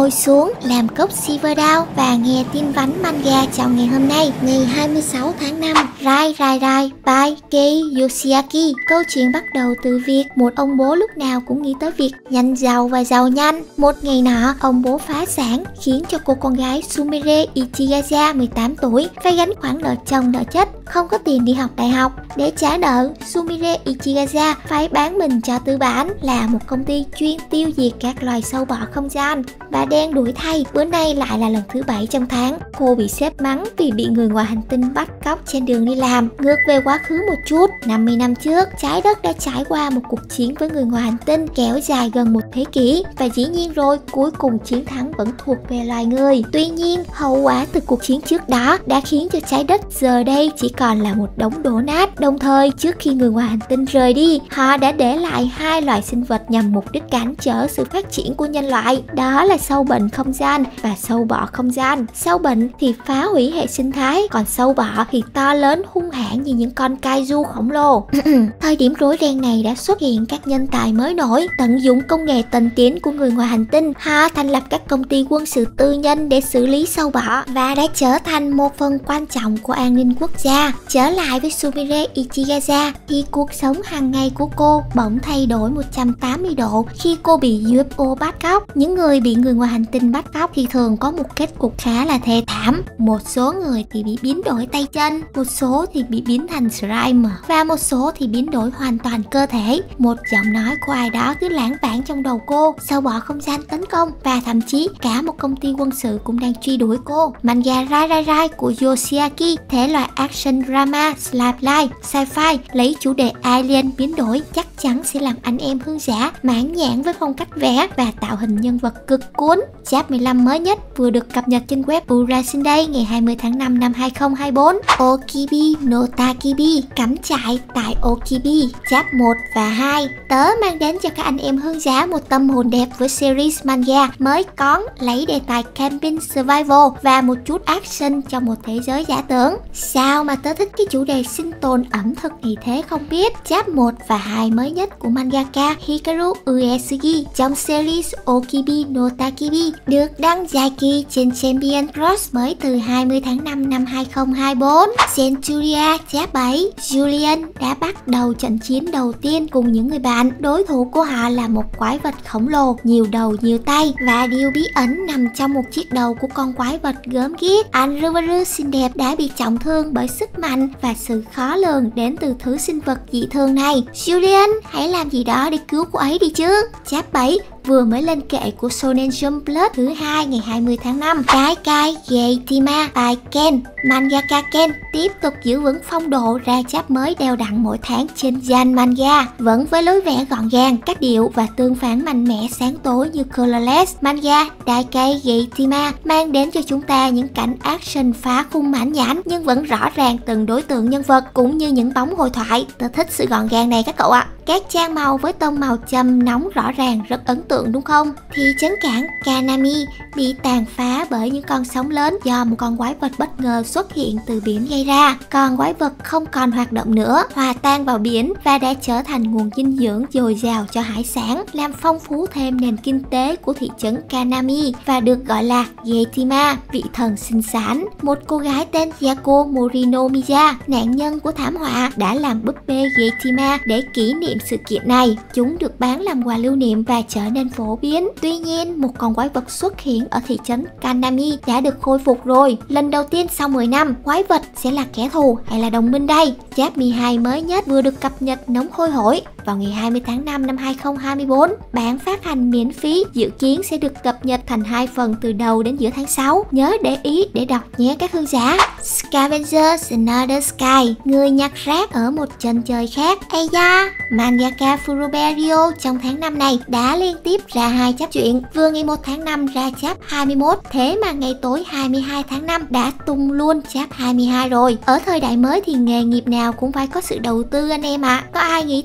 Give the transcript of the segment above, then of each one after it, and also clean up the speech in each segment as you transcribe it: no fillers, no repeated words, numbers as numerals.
ngồi xuống làm cốc Silverdown và nghe tin vắn manga trong ngày hôm nay, ngày 26 tháng 5. Rai Rai Rai by Kei Yoshiaki. Câu chuyện bắt đầu từ việc một ông bố lúc nào cũng nghĩ tới việc nhanh giàu và giàu nhanh. Một ngày nọ, ông bố phá sản khiến cho cô con gái Sumire Ichigaza 18 tuổi phải gánh khoản nợ chồng nợ chất, không có tiền đi học đại học. Để trả nợ, Sumire Ichigaza phải bán mình cho tư bản là một công ty chuyên tiêu diệt các loài sâu bọ không gian. Và đen đuổi thay, bữa nay lại là lần thứ 7 trong tháng. Cô bị sếp mắng vì bị người ngoài hành tinh bắt cóc trên đường đi làm. Ngược về quá khứ một chút, 50 năm trước, trái đất đã trải qua một cuộc chiến với người ngoài hành tinh kéo dài gần một thế kỷ. Và dĩ nhiên rồi, cuối cùng chiến thắng vẫn thuộc về loài người. Tuy nhiên, hậu quả từ cuộc chiến trước đó đã khiến cho trái đất giờ đây chỉ còn là một đống đổ nát. Đồng thời, trước khi người ngoài hành tinh rời đi, họ đã để lại hai loài sinh vật nhằm mục đích cản trở sự phát triển của nhân loại. Đó là sâu bệnh không gian và sâu bọ không gian. Sâu bệnh thì phá hủy hệ sinh thái, còn sâu bọ thì to lớn hung hãn như những con kaiju khổng lồ. Thời điểm rối ren này đã xuất hiện các nhân tài mới nổi, tận dụng công nghệ tân tiến của người ngoài hành tinh. Họ thành lập các công ty quân sự tư nhân để xử lý sâu bọ và đã trở thành một phần quan trọng của an ninh quốc gia. Trở lại với Sumire Ichigaza thì cuộc sống hàng ngày của cô bỗng thay đổi 180 độ khi cô bị UFO bắt cóc. Những người bị người ngoài hành tinh bắt cóc thì thường có một kết cục khá là thê thảm. Một số người thì bị biến đổi tay chân, một số thì bị biến thành slime và một số thì biến đổi hoàn toàn cơ thể. Một giọng nói của ai đó cứ lãng vảng trong đầu cô. Sâu bọ không gian tấn công và thậm chí cả một công ty quân sự cũng đang truy đuổi cô. Manga Rai Rai Rai của Yoshiaki, thể loại action drama slice life sci-fi lấy chủ đề alien biến đổi chắc chắn sẽ làm anh em Hương giả mãn nhãn với phong cách vẽ và tạo hình nhân vật cực cuốn. Chap 15 mới nhất vừa được cập nhật trên web Urasinday ngày 20 tháng 5 năm 2024. Okibi no Takibi, cắm trại tại Okibi. Chap 1 và 2 tớ mang đến cho các anh em Hương giả một tâm hồn đẹp với series manga mới có lấy đề tài camping survival và một chút action trong một thế giới giả tưởng. Sao mà tớ thích cái chủ đề sinh tồn ẩm thực này thế không biết. Chap 1 và 2 mới nhất của mangaka Hikaru Uesugi trong series Okibi no Takibi được đăng dài kỳ trên Champion Cross mới từ 20 tháng 5 năm 2024. Centuria Chap 7, Julian đã bắt đầu trận chiến đầu tiên cùng những người bạn. Đối thủ của họ là một quái vật khổng lồ, nhiều đầu nhiều tay và điều bí ẩn nằm trong một chiếc đầu của con quái vật gớm ghiếc. Anruvaru xinh đẹp đã bị trọng thương bởi sức mạnh và sự khó lường đến từ thứ sinh vật dị thường này. Julian, hãy làm gì đó để cứu cô ấy đi chứ. Chap 7 vừa mới lên kệ của Shonen Jump Plus thứ 2 ngày 20 tháng 5. Cái Geitima by Ken. Mangaka Ken tiếp tục giữ vững phong độ ra chap mới đều đặn mỗi tháng trên Jan Manga, vẫn với lối vẽ gọn gàng, các điệu và tương phản mạnh mẽ sáng tối như Colorless. Manga Daikai Geitima mang đến cho chúng ta những cảnh action phá khung mãn nhãn nhưng vẫn rõ ràng từng đối tượng nhân vật cũng như những bóng hồi thoại. Tớ thích sự gọn gàng này các cậu ạ. Các trang màu với tông màu châm nóng rõ ràng rất ấn tượng đúng không? Thị trấn cảng Kanami bị tàn phá bởi những con sóng lớn do một con quái vật bất ngờ xuất hiện từ biển gây ra. Con quái vật không còn hoạt động nữa, hòa tan vào biển và đã trở thành nguồn dinh dưỡng dồi dào cho hải sản, làm phong phú thêm nền kinh tế của thị trấn Kanami và được gọi là Geitima, vị thần sinh sản. Một cô gái tên Yako Morinomiya, nạn nhân của thảm họa, đã làm búp bê Geitima để kỷ niệm sự kiện này. Chúng được bán làm quà lưu niệm và trở nên phổ biến. Tuy nhiên, một con quái vật xuất hiện ở thị trấn Kanami đã được khôi phục rồi. Lần đầu tiên sau 10 năm, quái vật sẽ là kẻ thù hay là đồng minh đây? Chap 12 mới nhất vừa được cập nhật nóng hôi hổi vào ngày 20 tháng 5 năm 2024. Bản phát hành miễn phí dự kiến sẽ được cập nhật thành 2 phần từ đầu đến giữa tháng 6. Nhớ để ý để đọc nhé các hương giả. Scavengers Another Sky, người nhặt rác ở một chân trời khác. Ây da, mangaka Furuberio trong tháng 5 này đã liên tiếp ra 2 chap truyện. Vừa ngày 1 tháng 5 ra chap 21, thế mà ngày tối 22 tháng 5 đã tung luôn chap 22 rồi. Ở thời đại mới thì nghề nghiệp nào cũng phải có sự đầu tư anh em ạ. Có ai nghĩ tới rằng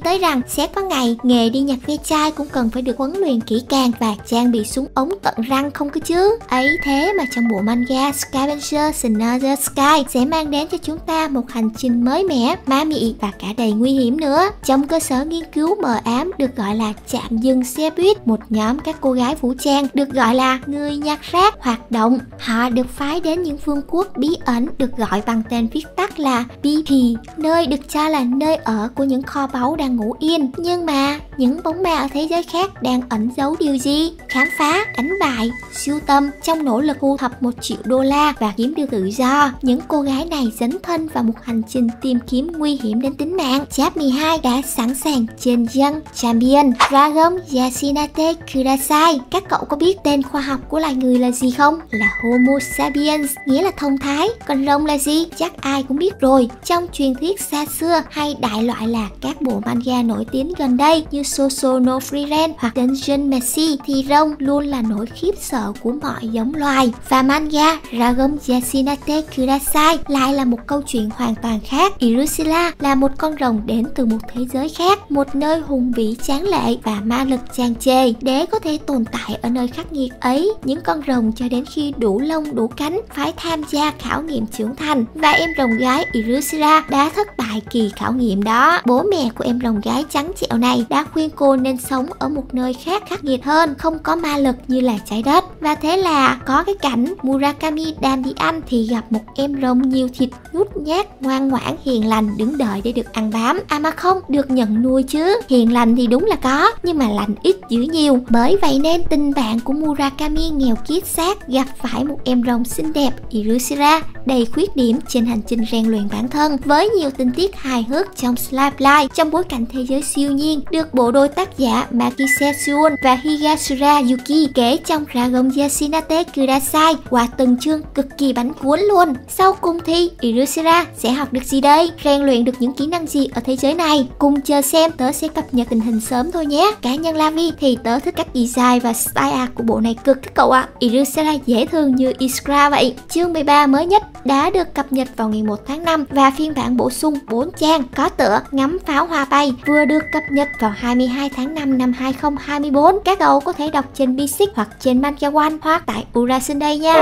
Sẽ có ngày nghề đi nhặt ve chai cũng cần phải được huấn luyện kỹ càng và trang bị súng ống tận răng không cơ chứ. Ấy thế mà trong bộ manga Scavenger Another Sky sẽ mang đến cho chúng ta một hành trình mới mẻ, ma mị và cả đầy nguy hiểm nữa. Trong cơ sở nghiên cứu mờ ám được gọi là trạm dừng xe buýt, một nhóm các cô gái vũ trang được gọi là người nhặt rác hoạt động. Họ được phái đến những vương quốc bí ẩn được gọi bằng tên viết tắt là BP, nơi được cho là nơi ở của những kho báu đang ngủ yên. Nhưng mà những bóng ma ở thế giới khác đang ẩn giấu điều gì? Khám phá, đánh bại, sưu tầm trong nỗ lực thu thập 1 triệu đô la và kiếm được tự do. Những cô gái này dấn thân vào một hành trình tìm kiếm nguy hiểm đến tính mạng. Chap 12 đã sẵn sàng trên Young Champion Dragon Yasinate Kudasai. Các cậu có biết tên khoa học của loài người là gì không? Là Homo sapiens, nghĩa là thông thái. Còn rồng là gì? Chắc ai cũng biết rồi. Trong truyền thuyết xa xưa hay đại loại là các bộ manga nổi tiếng gần đây như Soso no Frieren hoặc Dungeon Meshi thì rồng luôn là nỗi khiếp sợ của mọi giống loài. Và manga Dragon Yasinate Kudasai lại là một câu chuyện hoàn toàn khác. Irusila là một con rồng đến từ một thế giới khác, một nơi hùng vĩ tráng lệ và ma lực tràn trề. Để có thể tồn tại ở nơi khắc nghiệt ấy, những con rồng cho đến khi đủ lông đủ cánh phải tham gia khảo nghiệm trưởng thành, và em rồng gái Irusila đã thất bại kỳ khảo nghiệm đó. Bố mẹ của em rồng gái trắng trẻo này đã khuyên cô nên sống ở một nơi khác khắc nghiệt hơn, không có ma lực như là trái đất. Và thế là có cái cảnh Murakami đang đi ăn thì gặp một em rồng nhiều thịt, nhút nhát, ngoan ngoãn, hiền lành đứng đợi để được ăn bám. À mà không, được nhận nuôi chứ. Hiền lành thì đúng là có, nhưng mà lành ít dữ nhiều. Bởi vậy nên tình bạn của Murakami nghèo kiết xác gặp phải một em rồng xinh đẹp Irusira đầy khuyết điểm trên hành trình rèn luyện bản thân, với nhiều tình tiết hài hước trong Slice Life trong bối cảnh thế giới siêu nhiên, được bộ đôi tác giả Makise Suon và Higashira Yuki kể trong Dragon Yasinate Kudasai qua từng chương cực kỳ bánh cuốn luôn. Sau cùng thì Irusira sẽ học được gì đây? Rèn luyện được những kỹ năng gì ở thế giới này? Cùng chờ xem, tớ sẽ cập nhật tình hình sớm thôi nhé. Cá nhân Lavi thì tớ thích cách design và style art của bộ này cực các cậu ạ. Irusira dễ thương như Iskra vậy. Chương 13 mới nhất đã được cập nhật vào ngày 1 tháng 5 và phiên bản bổ sung 4 trang có tựa Ngắm pháo hoa bay vừa được cập nhật vào 22 tháng 5 năm 2024. Các cậu có thể đọc trên Basic hoặc trên Manga One hoặc tại Ura Sunday nha.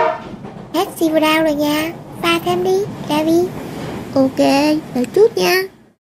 Hết Silver Down rồi nha. Pha thêm đi, Gavi. Ok, đợi chút nha.